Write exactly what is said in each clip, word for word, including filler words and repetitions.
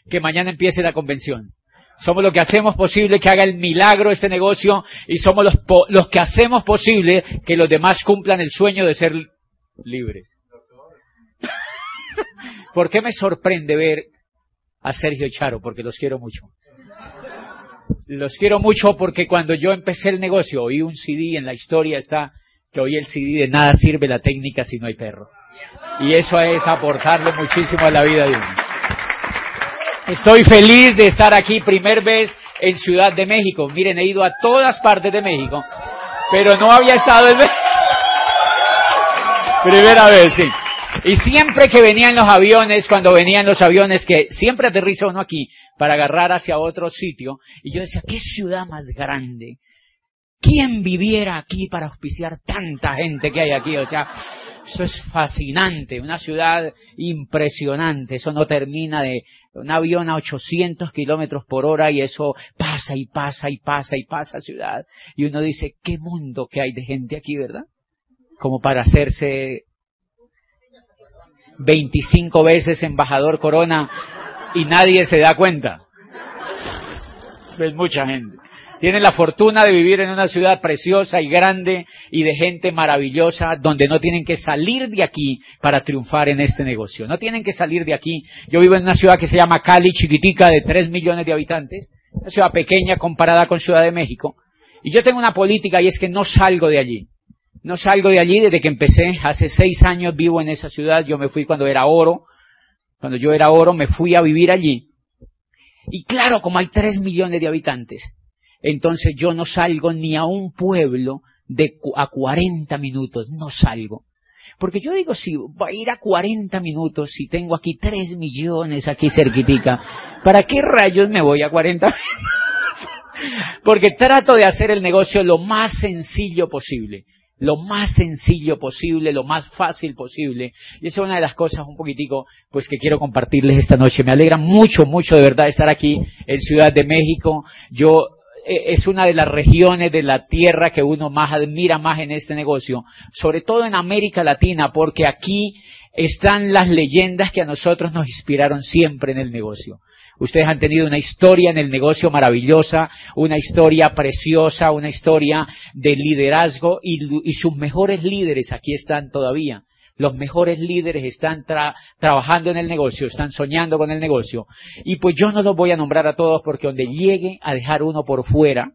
que mañana empiece la convención. Somos los que hacemos posible que haga el milagro este negocio y somos los, po los que hacemos posible que los demás cumplan el sueño de ser libres. ¿Por qué me sorprende ver a Sergio y Charo? Porque los quiero mucho. Los quiero mucho porque cuando yo empecé el negocio oí un C D, en la historia está que oí el C D de nada sirve la técnica si no hay perro. Y eso es aportarle muchísimo a la vida de uno. Estoy feliz de estar aquí, primer vez en Ciudad de México. Miren, he ido a todas partes de México, pero no había estado en México. Primera vez, sí. Y siempre que venían los aviones, cuando venían los aviones, que siempre aterriza uno aquí para agarrar hacia otro sitio, y yo decía, ¿qué ciudad más grande? ¿Quién viviera aquí para auspiciar tanta gente que hay aquí? O sea, eso es fascinante, una ciudad impresionante, eso no termina de un avión a ochocientos kilómetros por hora y eso pasa y pasa y pasa y pasa ciudad. Y uno dice, ¿qué mundo que hay de gente aquí, verdad? Como para hacerse veinticinco veces embajador Corona y nadie se da cuenta. Es mucha gente. Tienen la fortuna de vivir en una ciudad preciosa y grande y de gente maravillosa donde no tienen que salir de aquí para triunfar en este negocio. No tienen que salir de aquí. Yo vivo en una ciudad que se llama Cali, chiquitica, de tres millones de habitantes. Una ciudad pequeña comparada con Ciudad de México. Y yo tengo una política y es que no salgo de allí. No salgo de allí desde que empecé. Hace seis años vivo en esa ciudad. Yo me fui cuando era oro. Cuando yo era oro me fui a vivir allí. Y claro, como hay tres millones de habitantes, entonces yo no salgo ni a un pueblo de a cuarenta minutos, no salgo. Porque yo digo, si voy a ir a cuarenta minutos, si tengo aquí tres millones aquí cerquitica, ¿para qué rayos me voy a cuarenta minutos? Porque trato de hacer el negocio lo más sencillo posible. Lo más sencillo posible, lo más fácil posible. Y esa es una de las cosas un poquitico, pues que quiero compartirles esta noche. Me alegra mucho, mucho de verdad estar aquí en Ciudad de México. Yo, es una de las regiones de la tierra que uno más admira más en este negocio, sobre todo en América Latina, porque aquí están las leyendas que a nosotros nos inspiraron siempre en el negocio. Ustedes han tenido una historia en el negocio maravillosa, una historia preciosa, una historia de liderazgo y, y sus mejores líderes aquí están todavía. Los mejores líderes están tra trabajando en el negocio, están soñando con el negocio. Y pues yo no los voy a nombrar a todos porque donde llegue a dejar uno por fuera,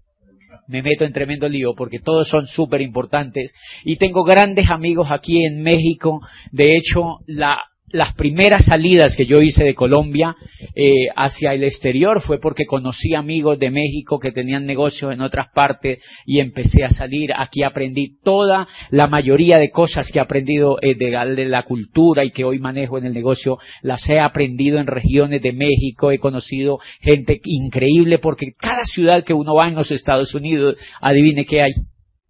me meto en tremendo lío porque todos son súper importantes. Y tengo grandes amigos aquí en México. De hecho, la... las primeras salidas que yo hice de Colombia eh, hacia el exterior fue porque conocí amigos de México que tenían negocios en otras partes y empecé a salir. Aquí aprendí toda la mayoría de cosas que he aprendido eh, de, de la cultura y que hoy manejo en el negocio, las he aprendido en regiones de México. He conocido gente increíble porque cada ciudad que uno va en los Estados Unidos, adivine qué hay.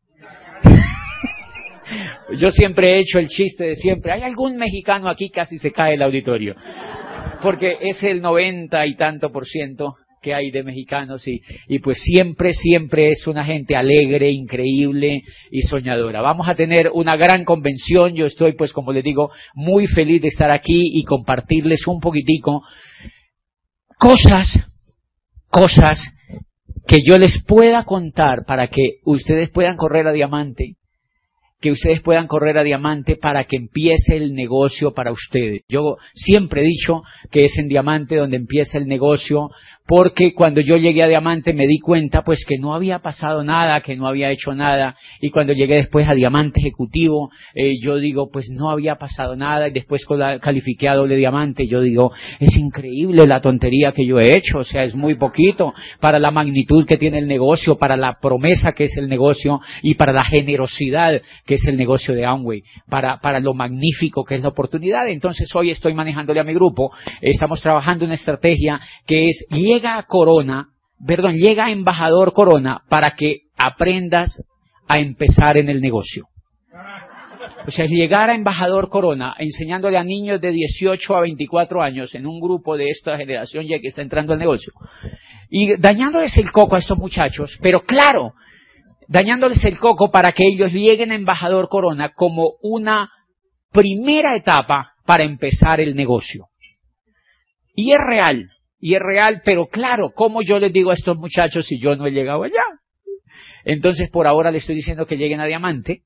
Yo siempre he hecho el chiste de siempre, ¿hay algún mexicano aquí? Casi se cae el auditorio. Porque es el noventa y tanto por ciento que hay de mexicanos y, y pues siempre, siempre es una gente alegre, increíble y soñadora. Vamos a tener una gran convención. Yo estoy, pues como les digo, muy feliz de estar aquí y compartirles un poquitico cosas, cosas que yo les pueda contar para que ustedes puedan correr a diamante. Que ustedes puedan correr a diamante para que empiece el negocio para ustedes. Yo siempre he dicho que es en diamante donde empieza el negocio, porque cuando yo llegué a diamante me di cuenta pues que no había pasado nada, que no había hecho nada, y cuando llegué después a diamante ejecutivo, eh, yo digo pues no había pasado nada, y después califiqué a doble diamante, yo digo es increíble la tontería que yo he hecho, o sea es muy poquito para la magnitud que tiene el negocio, para la promesa que es el negocio y para la generosidad que es el negocio de Amway, para, para lo magnífico que es la oportunidad. Entonces hoy estoy manejándole a mi grupo, estamos trabajando una estrategia que es, llega a Corona, perdón, llega a Embajador Corona para que aprendas a empezar en el negocio. O sea, es llegar a Embajador Corona enseñándole a niños de dieciocho a veinticuatro años en un grupo de esta generación ya que está entrando al negocio. Y dañándoles el coco a estos muchachos, pero claro, dañándoles el coco para que ellos lleguen a Embajador Corona como una primera etapa para empezar el negocio. Y es real, y es real, pero claro, ¿cómo yo les digo a estos muchachos si yo no he llegado allá? Entonces, por ahora les estoy diciendo que lleguen a diamante,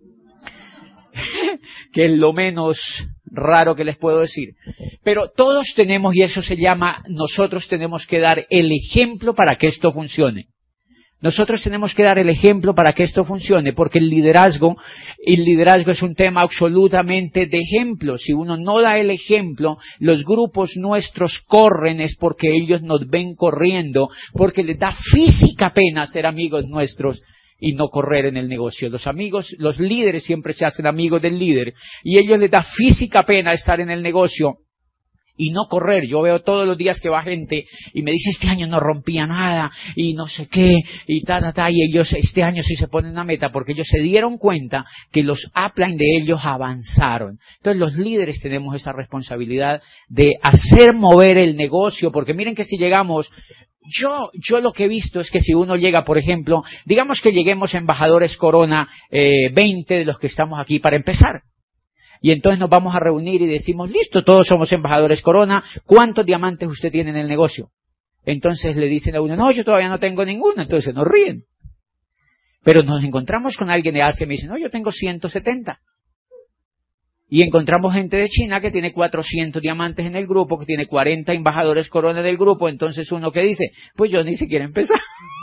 que es lo menos raro que les puedo decir. Pero todos tenemos, y eso se llama, nosotros tenemos que dar el ejemplo para que esto funcione. Nosotros tenemos que dar el ejemplo para que esto funcione, porque el liderazgo, el liderazgo es un tema absolutamente de ejemplo. Si uno no da el ejemplo, los grupos nuestros corren es porque ellos nos ven corriendo, porque les da física pena ser amigos nuestros y no correr en el negocio. Los amigos, los líderes siempre se hacen amigos del líder, y ellos les da física pena estar en el negocio y no correr. Yo veo todos los días que va gente y me dice, este año no rompía nada, y no sé qué, y ta, ta, ta, y ellos este año sí se ponen una meta, porque ellos se dieron cuenta que los upline de ellos avanzaron. Entonces los líderes tenemos esa responsabilidad de hacer mover el negocio, porque miren que si llegamos, yo, yo lo que he visto es que si uno llega, por ejemplo, digamos que lleguemos a embajadores Corona, eh, veinte de los que estamos aquí para empezar. Y entonces nos vamos a reunir y decimos, listo, todos somos embajadores Corona, ¿cuántos diamantes usted tiene en el negocio? Entonces le dicen a uno, no, yo todavía no tengo ninguno, entonces nos ríen. Pero nos encontramos con alguien de Asia y me dice, no, yo tengo ciento setenta. Y encontramos gente de China que tiene cuatrocientos diamantes en el grupo, que tiene cuarenta embajadores Corona del grupo, entonces uno que dice, pues yo ni siquiera empezar.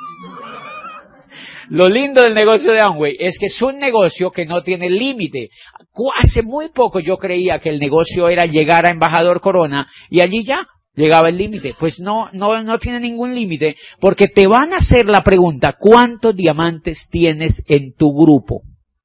Lo lindo del negocio de Amway es que es un negocio que no tiene límite. Hace muy poco yo creía que el negocio era llegar a embajador Corona y allí ya llegaba el límite. Pues no, no, no tiene ningún límite, porque te van a hacer la pregunta, ¿cuántos diamantes tienes en tu grupo?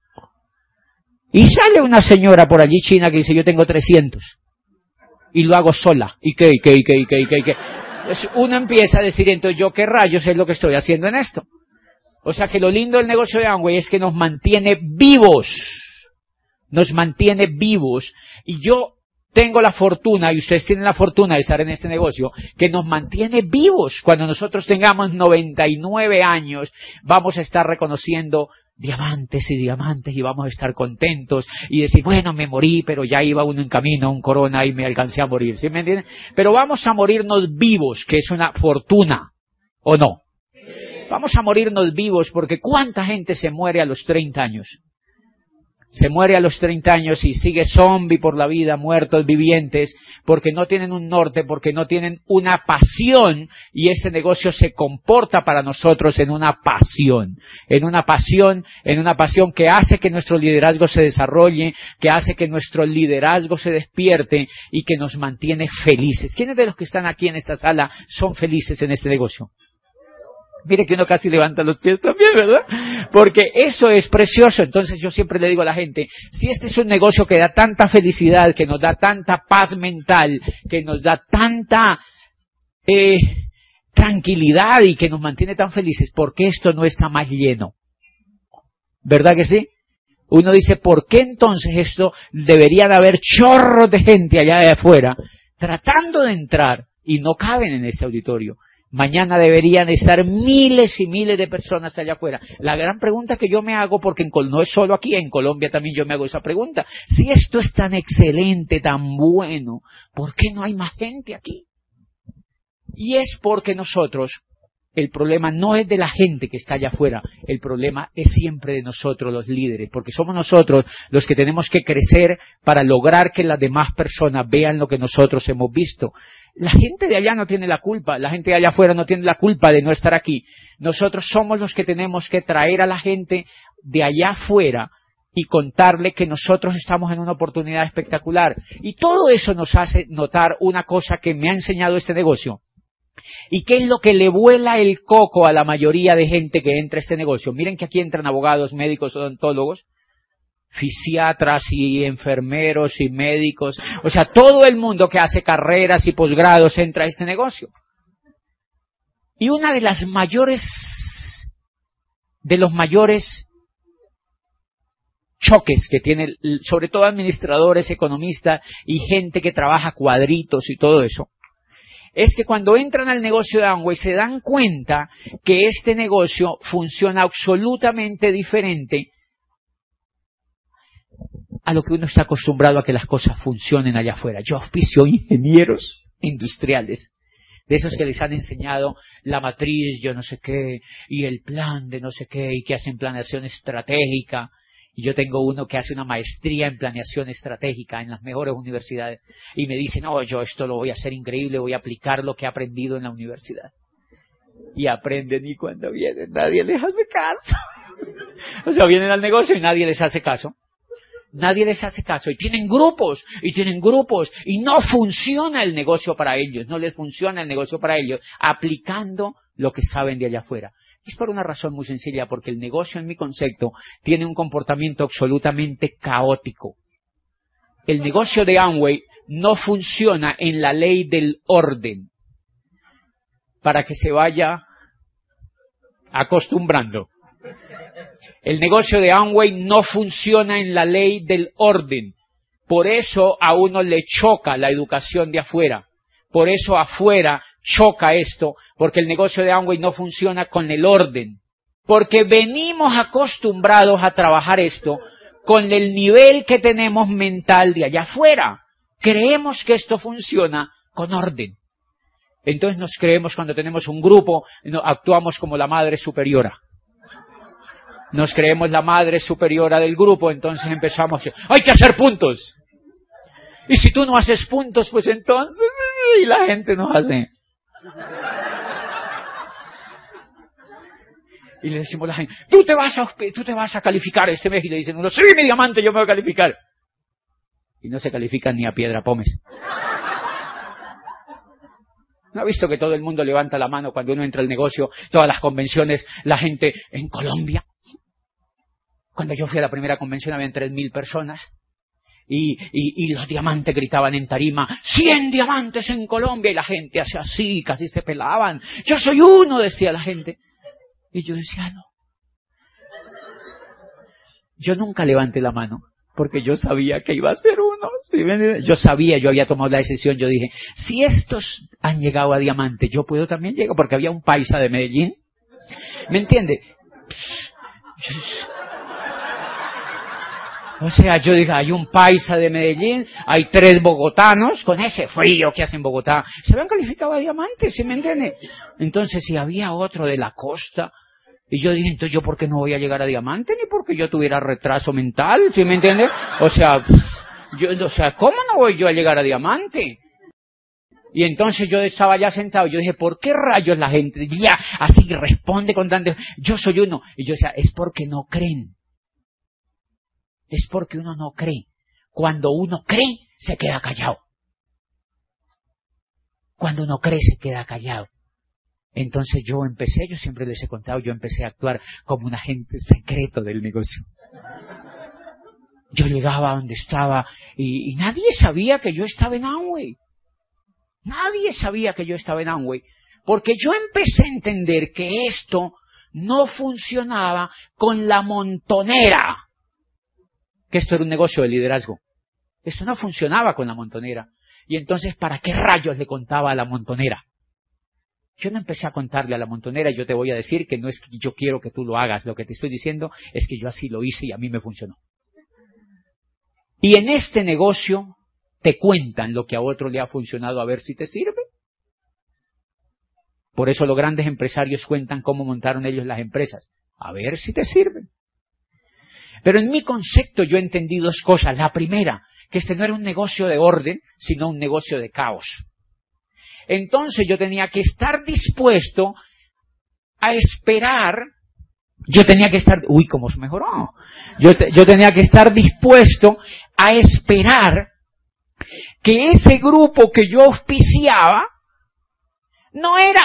Y sale una señora por allí china que dice, yo tengo trescientos. Y lo hago sola. ¿Y qué, y qué, y qué, y qué, y qué, y qué? Entonces uno empieza a decir, entonces yo qué rayos es lo que estoy haciendo en esto. O sea que lo lindo del negocio de Amway es que nos mantiene vivos, nos mantiene vivos, y yo tengo la fortuna, y ustedes tienen la fortuna de estar en este negocio, que nos mantiene vivos. Cuando nosotros tengamos noventa y nueve años, vamos a estar reconociendo diamantes y diamantes, y vamos a estar contentos, y decir, bueno, me morí, pero ya iba uno en camino a un Corona y me alcancé a morir, ¿sí me entienden? Pero vamos a morirnos vivos, que es una fortuna, ¿o no? Vamos a morirnos vivos, porque ¿cuánta gente se muere a los treinta años? Se muere a los treinta años y sigue zombie por la vida, muertos vivientes, porque no tienen un norte, porque no tienen una pasión, y ese negocio se comporta para nosotros en una pasión, en una pasión, en una pasión que hace que nuestro liderazgo se desarrolle, que hace que nuestro liderazgo se despierte y que nos mantiene felices. ¿Quiénes de los que están aquí en esta sala son felices en este negocio? Mire que uno casi levanta los pies también, ¿verdad? Porque eso es precioso. Entonces yo siempre le digo a la gente, si este es un negocio que da tanta felicidad, que nos da tanta paz mental, que nos da tanta eh, tranquilidad y que nos mantiene tan felices, ¿por qué esto no está más lleno? ¿Verdad que sí? Uno dice, ¿por qué entonces esto debería de haber chorros de gente allá de afuera tratando de entrar y no caben en este auditorio? Mañana deberían estar miles y miles de personas allá afuera. La gran pregunta que yo me hago, porque en Col- no es solo aquí, en Colombia también yo me hago esa pregunta. Si esto es tan excelente, tan bueno, ¿por qué no hay más gente aquí? Y es porque nosotros, el problema no es de la gente que está allá afuera, el problema es siempre de nosotros los líderes, porque somos nosotros los que tenemos que crecer para lograr que las demás personas vean lo que nosotros hemos visto. La gente de allá no tiene la culpa, la gente de allá afuera no tiene la culpa de no estar aquí. Nosotros somos los que tenemos que traer a la gente de allá afuera y contarle que nosotros estamos en una oportunidad espectacular. Y todo eso nos hace notar una cosa que me ha enseñado este negocio. ¿Y qué es lo que le vuela el coco a la mayoría de gente que entra a este negocio? Miren que aquí entran abogados, médicos, odontólogos, fisiatras y enfermeros y médicos, o sea, todo el mundo que hace carreras y posgrados entra a este negocio. Y una de las mayores, de los mayores choques que tiene, sobre todo administradores, economistas y gente que trabaja cuadritos y todo eso, es que cuando entran al negocio de Amway se dan cuenta que este negocio funciona absolutamente diferente a lo que uno está acostumbrado a que las cosas funcionen allá afuera. Yo auspicio ingenieros, industriales, de esos que les han enseñado la matriz, yo no sé qué, y el plan de no sé qué, y que hacen planeación estratégica. Y yo tengo uno que hace una maestría en planeación estratégica en las mejores universidades, y me dice, no, yo esto lo voy a hacer increíble, voy a aplicar lo que he aprendido en la universidad. Y aprenden, y cuando vienen nadie les hace caso. O sea, vienen al negocio y nadie les hace caso. Nadie les hace caso. Y tienen grupos, y tienen grupos, y no funciona el negocio para ellos, no les funciona el negocio para ellos, aplicando lo que saben de allá afuera. Es por una razón muy sencilla, porque el negocio, en mi concepto, tiene un comportamiento absolutamente caótico. El negocio de Amway no funciona en la ley del orden, para que se vaya acostumbrando. El negocio de Amway no funciona en la ley del orden. Por eso a uno le choca la educación de afuera. Por eso afuera choca esto, porque el negocio de Amway no funciona con el orden. Porque venimos acostumbrados a trabajar esto con el nivel que tenemos mental de allá afuera. Creemos que esto funciona con orden. Entonces nos creemos, cuando tenemos un grupo, actuamos como la madre superiora. Nos creemos la madre superiora del grupo, entonces empezamos, hay que hacer puntos. Y si tú no haces puntos, pues entonces, y la gente nos hace. Y le decimos a la gente, tú te vas a, tú te vas a calificar este mes, y le dicen uno, sí, mi diamante, yo me voy a calificar. Y no se califican ni a piedra pómez. ¿No ha visto que todo el mundo levanta la mano cuando uno entra al negocio? Todas las convenciones, la gente en Colombia. Cuando yo fui a la primera convención habían tres mil personas. Y, y, y los diamantes gritaban en tarima, cien diamantes en Colombia. Y la gente hacía así, casi se pelaban. Yo soy uno, decía la gente. Y yo decía, no. Yo nunca levanté la mano, porque yo sabía que iba a ser uno. ¿Sí? Yo sabía, yo había tomado la decisión, yo dije, si estos han llegado a diamante, yo puedo también llegar, porque había un paisa de Medellín. ¿Me entiende? O sea, yo dije, hay un paisa de Medellín, hay tres bogotanos, con ese frío que hace en Bogotá, se habían calificado a diamante, ¿sí me entiende? Entonces, si había otro de la costa, y yo dije, entonces, ¿yo por qué no voy a llegar a diamante? Ni porque yo tuviera retraso mental, ¿sí me entiende? O sea, yo, o sea, ¿cómo no voy yo a llegar a diamante? Y entonces yo estaba ya sentado, yo dije, ¿por qué rayos la gente ya así responde con tanto, yo soy uno? Y yo decía, es porque no creen. Es porque uno no cree. Cuando uno cree, se queda callado. Cuando uno cree, se queda callado. Entonces yo empecé, yo siempre les he contado, yo empecé a actuar como un agente secreto del negocio. Yo llegaba a donde estaba y, y nadie sabía que yo estaba en Amway. Nadie sabía que yo estaba en Amway. Porque yo empecé a entender que esto no funcionaba con la montonera. Que esto era un negocio de liderazgo. Esto no funcionaba con la montonera. Y entonces, ¿para qué rayos le contaba a la montonera? Yo no empecé a contarle a la montonera, y yo te voy a decir que no es que yo quiero que tú lo hagas. Lo que te estoy diciendo es que yo así lo hice y a mí me funcionó. Y en este negocio te cuentan lo que a otro le ha funcionado, a ver si te sirve. Por eso los grandes empresarios cuentan cómo montaron ellos las empresas. A ver si te sirven. Pero en mi concepto yo entendí dos cosas. La primera, que este no era un negocio de orden, sino un negocio de caos. Entonces yo tenía que estar dispuesto a esperar. Yo tenía que estar, uy, cómo se mejoró. Yo, te, yo tenía que estar dispuesto a esperar que ese grupo que yo auspiciaba no era,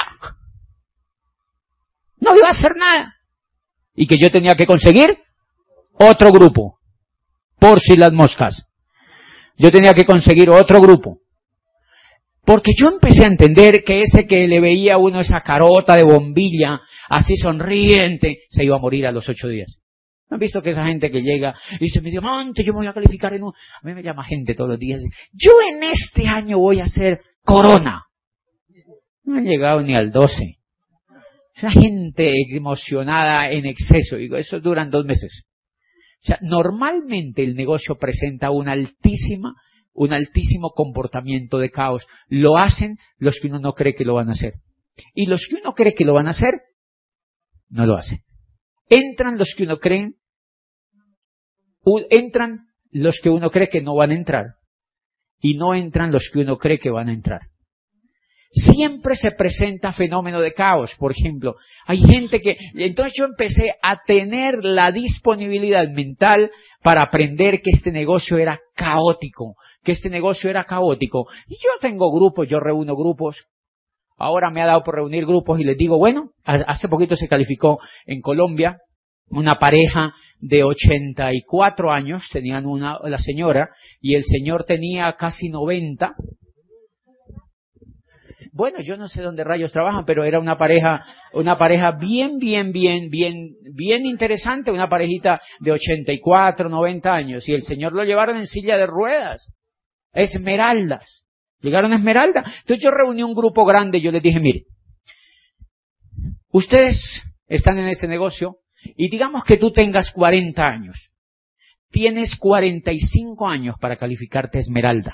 no iba a hacer nada. Y que yo tenía que conseguir otro grupo, por si las moscas. Yo tenía que conseguir otro grupo. Porque yo empecé a entender que ese que le veía a uno esa carota de bombilla, así sonriente, se iba a morir a los ocho días. ¿No han visto que esa gente que llega y dice, mi diamante, yo me voy a calificar en un... A mí me llama gente todos los días, yo en este año voy a hacer corona. No han llegado ni al doce. Esa gente emocionada en exceso, digo, eso duran dos meses. O sea, normalmente el negocio presenta una altísima un altísimo comportamiento de caos. Lo hacen los que uno no cree que lo van a hacer. Y los que uno cree que lo van a hacer, no lo hacen. Entran los que uno cree, entran los que uno cree que no van a entrar. Y no entran los que uno cree que van a entrar. Siempre se presenta fenómeno de caos. Por ejemplo, hay gente que... Entonces yo empecé a tener la disponibilidad mental para aprender que este negocio era caótico, que este negocio era caótico. Y yo tengo grupos, yo reúno grupos. Ahora me ha dado por reunir grupos y les digo, bueno, hace poquito se calificó en Colombia una pareja de ochenta y cuatro años, tenían una, la señora, y el señor tenía casi noventa. Bueno, yo no sé dónde rayos trabajan, pero era una pareja, una pareja bien, bien, bien, bien, bien interesante, una parejita de ochenta y cuatro, noventa años, y el señor lo llevaron en silla de ruedas, Esmeraldas, llegaron a Esmeralda. Entonces yo reuní un grupo grande y yo les dije, mire, ustedes están en ese negocio, y digamos que tú tengas cuarenta años, tienes cuarenta y cinco años para calificarte Esmeralda.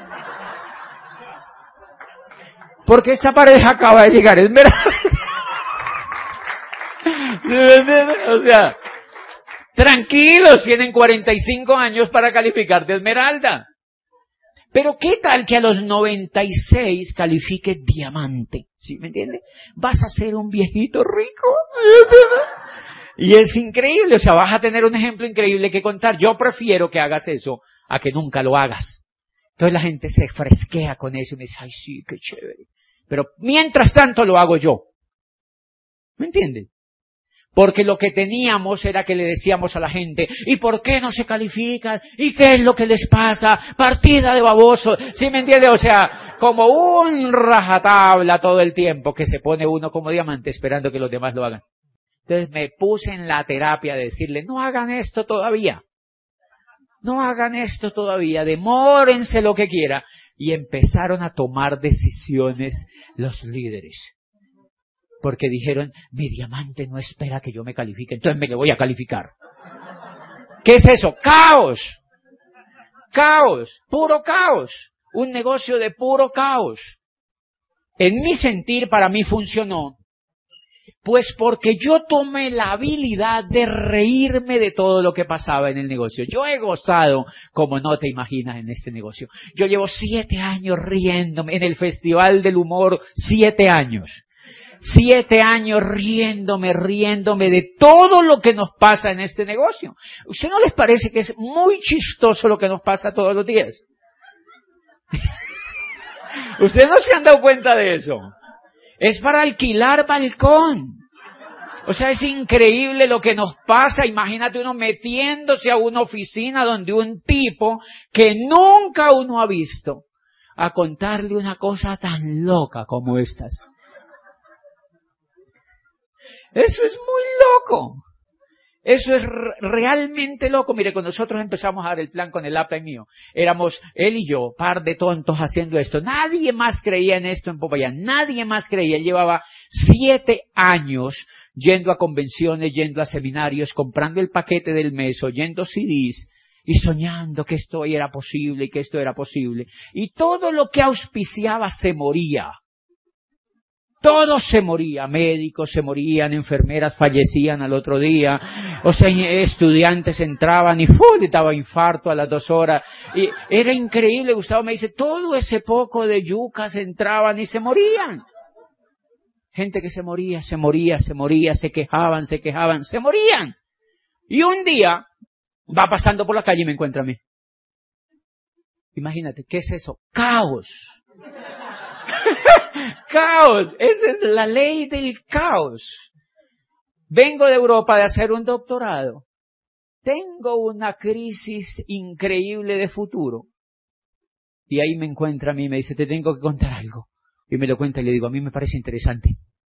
Porque esta pareja acaba de llegar, es verdad. O sea, tranquilos, tienen cuarenta y cinco años para calificar de Esmeralda. Pero ¿qué tal que a los noventa y seis califique diamante? ¿Sí me entiende? Vas a ser un viejito rico. Y es increíble, o sea, vas a tener un ejemplo increíble que contar. Yo prefiero que hagas eso a que nunca lo hagas. Entonces la gente se fresquea con eso y me dice, ay sí, qué chévere. Pero mientras tanto lo hago yo. ¿Me entienden? Porque lo que teníamos era que le decíamos a la gente, ¿y por qué no se califican? ¿Y qué es lo que les pasa? Partida de babosos. ¿Sí me entiende? O sea, como un rajatabla todo el tiempo que se pone uno como diamante esperando que los demás lo hagan. Entonces me puse en la terapia de decirle, no hagan esto todavía. No hagan esto todavía, demórense lo que quiera. Y empezaron a tomar decisiones los líderes. Porque dijeron, mi diamante no espera que yo me califique, entonces me le voy a calificar. ¿Qué es eso? ¡Caos! ¡Caos! ¡Puro caos! Un negocio de puro caos. En mi sentir, para mí funcionó. Pues porque yo tomé la habilidad de reírme de todo lo que pasaba en el negocio. Yo he gozado como no te imaginas en este negocio. Yo llevo siete años riéndome en el Festival del Humor, siete años. Siete años riéndome, riéndome de todo lo que nos pasa en este negocio. ¿Usted no les parece que es muy chistoso lo que nos pasa todos los días? ¿Ustedes no se han dado cuenta de eso? Es para alquilar balcón. O sea, es increíble lo que nos pasa. Imagínate uno metiéndose a una oficina donde un tipo que nunca uno ha visto, a contarle una cosa tan loca como estas. Eso es muy loco. Eso es realmente loco. Mire, cuando nosotros empezamos a dar el plan con el upline mío, éramos él y yo, par de tontos haciendo esto. Nadie más creía en esto en Popayán. Nadie más creía. Él llevaba siete años yendo a convenciones, yendo a seminarios, comprando el paquete del mes, oyendo C Ds y soñando que esto era posible y que esto era posible. Y todo lo que auspiciaba se moría. Todos se morían, médicos se morían, enfermeras fallecían al otro día, o sea, estudiantes entraban y ¡fum! Le daba infarto a las dos horas. Y era increíble, Gustavo me dice, todo ese poco de yucas entraban y se morían. Gente que se moría, se moría, se moría, se quejaban, se quejaban, se morían. Y un día va pasando por la calle y me encuentra a mí. Imagínate, ¿qué es eso? Caos. Caos, esa es la ley del caos. Vengo de Europa de hacer un doctorado. Tengo una crisis increíble de futuro. Y ahí me encuentra a mí y me dice, te tengo que contar algo. Y me lo cuenta y le digo, a mí me parece interesante.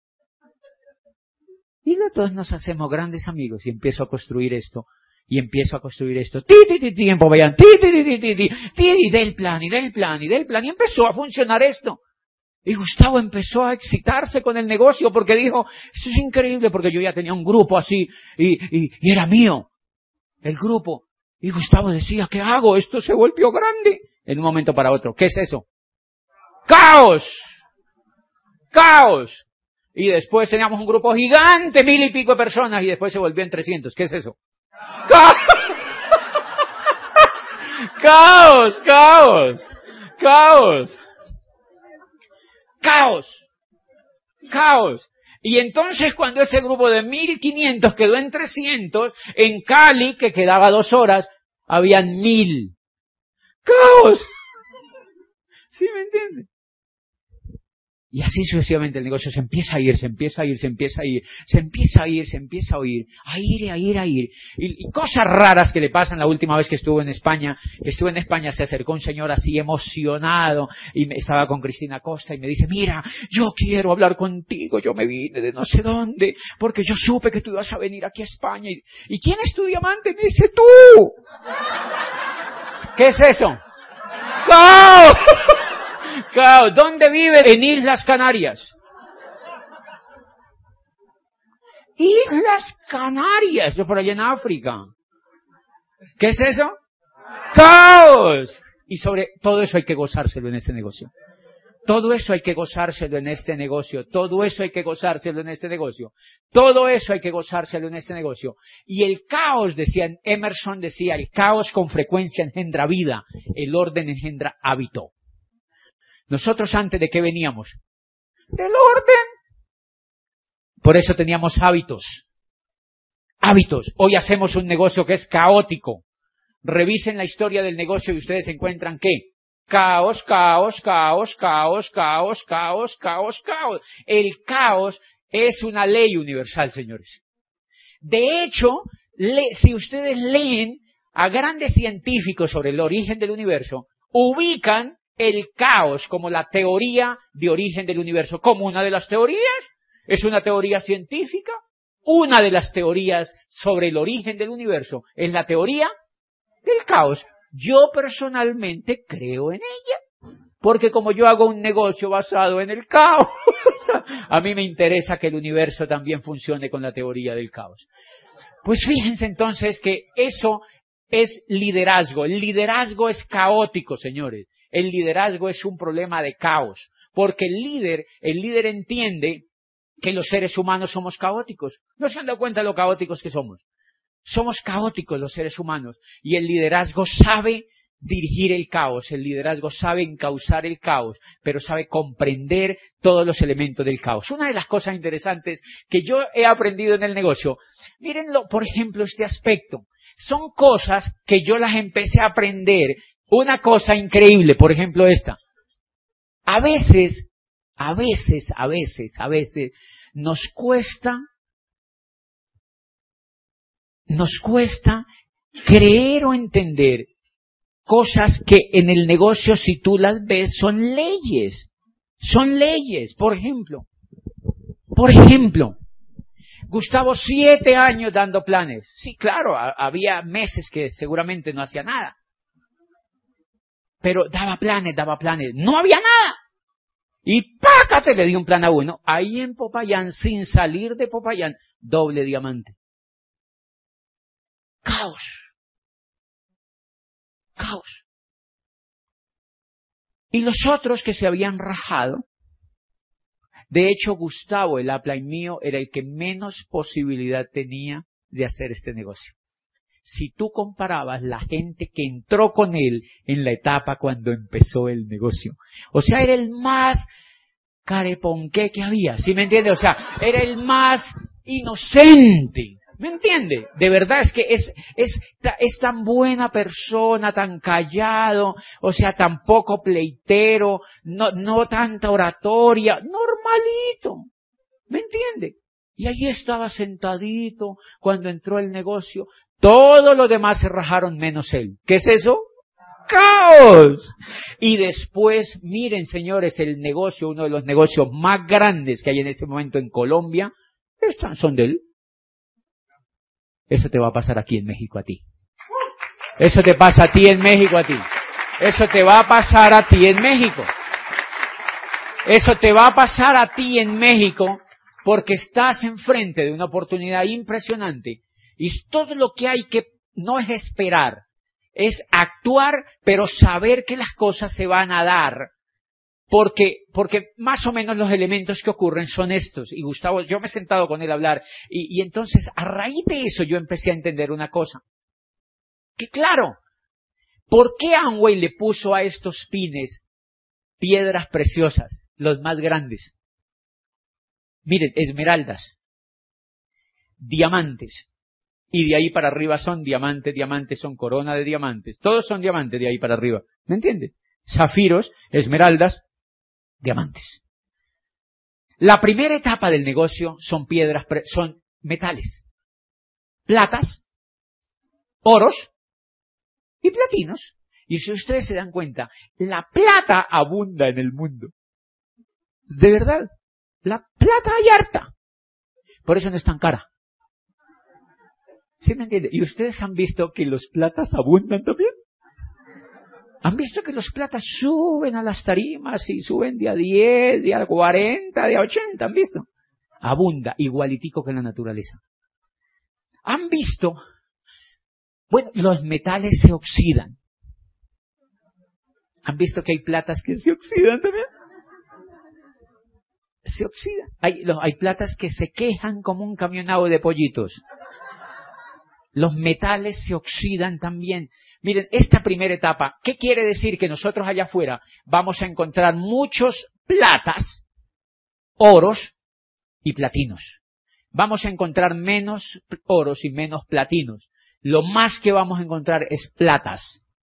Y los dos nos hacemos grandes amigos y empiezo a construir esto. Y empiezo a construir esto. Ti, ti, ti, tiempo, vayan. Ti, ti, ti, ti, ti, ti, ti, y del plan, y del plan, y del plan. Y empezó a funcionar esto. Y Gustavo empezó a excitarse con el negocio porque dijo, esto es increíble porque yo ya tenía un grupo así y, y, y era mío, el grupo. Y Gustavo decía, ¿qué hago? Esto se volvió grande. En un momento para otro. ¿Qué es eso? ¡Caos! ¡Caos! Y después teníamos un grupo gigante, mil y pico de personas, y después se volvió en trescientos. ¿Qué es eso? ¡Caos! ¡Caos! ¡Caos! ¡Caos! ¡Caos! ¡Caos! Y entonces cuando ese grupo de mil quinientos quedó en trescientos, en Cali, que quedaba dos horas, habían mil. ¡Caos! ¿Sí me entienden? Y así sucesivamente el negocio se empieza a ir, se empieza a ir, se empieza a ir, se empieza a ir, se empieza a oír, a ir, a ir, a ir. Y, y cosas raras que le pasan la última vez que estuvo en España, que estuve en España, se acercó un señor así emocionado, y me, estaba con Cristina Costa, y me dice, mira, yo quiero hablar contigo, yo me vine de no sé dónde, porque yo supe que tú ibas a venir aquí a España. ¿Y, ¿y quién es tu diamante? Me dice, tú. ¿Qué es eso? ¡Cao! ¡Cao! ¿Dónde vive? En Islas Canarias. Islas Canarias, yo por allá en África. ¿Qué es eso? ¡Caos! Y sobre todo eso hay que gozárselo en este negocio. Todo eso hay que gozárselo en este negocio. Todo eso hay que gozárselo en este negocio. Todo eso hay que gozárselo en este negocio. Y el caos, decía Emerson, decía, el caos con frecuencia engendra vida, el orden engendra hábito. Nosotros antes de qué veníamos? Del orden. Por eso teníamos hábitos. Hábitos. Hoy hacemos un negocio que es caótico. Revisen la historia del negocio y ustedes encuentran ¿qué? Caos, caos, caos, caos, caos, caos, caos, caos. El caos es una ley universal, señores. De hecho, le, si ustedes leen a grandes científicos sobre el origen del universo, ubican el caos como la teoría de origen del universo, como una de las teorías. Es una teoría científica. Una de las teorías sobre el origen del universo es la teoría del caos. Yo personalmente creo en ella, porque como yo hago un negocio basado en el caos, a mí me interesa que el universo también funcione con la teoría del caos. Pues fíjense entonces que eso es liderazgo. El liderazgo es caótico, señores. El liderazgo es un problema de caos, porque el líder, el líder entiende que los seres humanos somos caóticos. ¿No se han dado cuenta de lo caóticos que somos? Somos caóticos los seres humanos y el liderazgo sabe dirigir el caos, el liderazgo sabe encauzar el caos, pero sabe comprender todos los elementos del caos. Una de las cosas interesantes que yo he aprendido en el negocio, mírenlo, por ejemplo, este aspecto, son cosas que yo las empecé a aprender. Una cosa increíble, por ejemplo esta, a veces, a veces, a veces, a veces nos cuesta Nos cuesta creer o entender cosas que en el negocio, si tú las ves, son leyes. Son leyes. Por ejemplo, por ejemplo, Gustavo, siete años dando planes. Sí, claro, a, había meses que seguramente no hacía nada. Pero daba planes, daba planes. No había nada. Y pácate, le di un plan a uno. Ahí en Popayán, sin salir de Popayán, doble diamante. Caos. Caos. Y los otros que se habían rajado, de hecho Gustavo, el upline mío, era el que menos posibilidad tenía de hacer este negocio. Si tú comparabas la gente que entró con él en la etapa cuando empezó el negocio. O sea, era el más careponqué que había, ¿sí me entiende? O sea, era el más inocente. ¿Me entiende? De verdad es que es, es, es tan buena persona, tan callado, o sea, tan poco pleitero, no, no tanta oratoria, normalito. ¿Me entiende? Y allí estaba sentadito cuando entró el negocio. Todos los demás se rajaron menos él. ¿Qué es eso? ¡Caos! Y después, miren señores, el negocio, uno de los negocios más grandes que hay en este momento en Colombia, están, son de él. Eso te va a pasar aquí en México a ti. Eso te pasa a ti en México a ti. Eso te va a pasar a ti en México. Eso te va a pasar a ti en México porque estás enfrente de una oportunidad impresionante y todo lo que hay que no es esperar, es actuar, pero saber que las cosas se van a dar. Porque, porque más o menos los elementos que ocurren son estos. Y Gustavo, yo me he sentado con él a hablar. Y, y entonces, a raíz de eso, yo empecé a entender una cosa. Que claro, ¿por qué Amway le puso a estos pines piedras preciosas, los más grandes? Miren, esmeraldas, diamantes. Y de ahí para arriba son diamantes, diamantes, son corona de diamantes. Todos son diamantes de ahí para arriba. ¿Me entienden? Zafiros, esmeraldas, diamantes. La primera etapa del negocio son piedras, son metales, platas, oros y platinos. Y si ustedes se dan cuenta, la plata abunda en el mundo. De verdad, la plata hay harta. Por eso no es tan cara. ¿Sí me entiende? ¿Y ustedes han visto que los platas abundan también? ¿Han visto que los platas suben a las tarimas y suben de a diez, de a cuarenta, de a ochenta? ¿Han visto? Abunda, igualitico que en la naturaleza. ¿Han visto? Bueno, los metales se oxidan. ¿Han visto que hay platas que se oxidan también? Se oxidan. Hay, los, hay platas que se quejan como un camionado de pollitos. Los metales se oxidan también. Miren, esta primera etapa, ¿qué quiere decir? Que nosotros allá afuera vamos a encontrar muchos platas, oros y platinos. Vamos a encontrar menos oros y menos platinos. Lo más que vamos a encontrar es platas.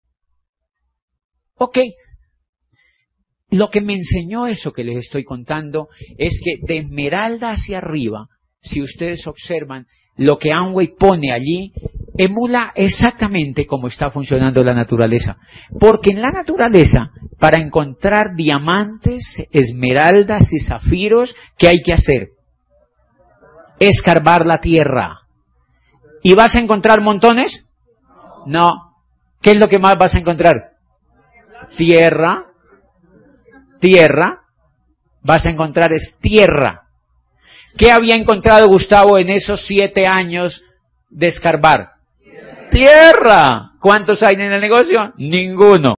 Ok. Lo que me enseñó eso que les estoy contando es que de esmeralda hacia arriba, si ustedes observan, lo que Amway pone allí emula exactamente cómo está funcionando la naturaleza. Porque en la naturaleza, para encontrar diamantes, esmeraldas y zafiros, ¿qué hay que hacer? Escarbar la tierra. ¿Y vas a encontrar montones? No. ¿Qué es lo que más vas a encontrar? Tierra. Tierra. Vas a encontrar es tierra. ¿Qué había encontrado Gustavo en esos siete años de escarbar? Tierra. ¿Cuántos hay en el negocio? Ninguno.